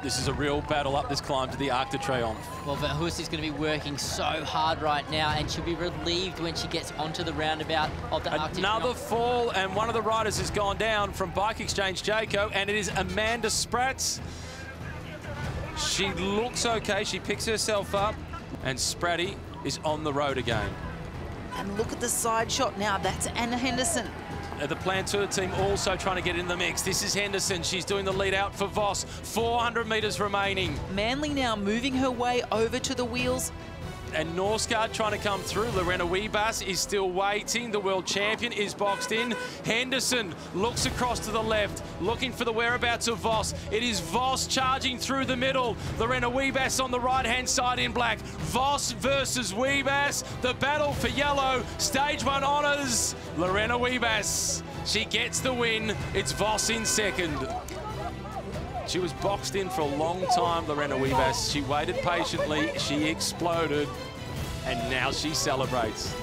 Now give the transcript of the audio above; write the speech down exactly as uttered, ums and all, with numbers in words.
This is a real battle up this climb to the Arc de Triomphe. Well, Verhoes is going to be working so hard right now, and she'll be relieved when she gets onto the roundabout of the Arc de Triomphe. Another fall, and one of the riders has gone down from Bike Exchange Jayco, and it is Amanda Spratz. She looks okay. She picks herself up, and Spratty is on the road again. And look at the side shot now. That's Anna Henderson. The Planteur team also trying to get in the mix. This is Henderson. She's doing the lead out for Voss. four hundred metres remaining. Manley now moving her way over to the wheels. And Norsgaard trying to come through. Lorena Wiebes is still waiting. The world champion is boxed in. Henderson looks across to the left, looking for the whereabouts of Voss. It is Voss charging through the middle. Lorena Wiebes on the right-hand side in black. Voss versus Wiebes. The battle for yellow. Stage one honours Lorena Wiebes. She gets the win. It's Voss in second. She was boxed in for a long time, Lorena Wiebes. She waited patiently, she exploded, and now she celebrates.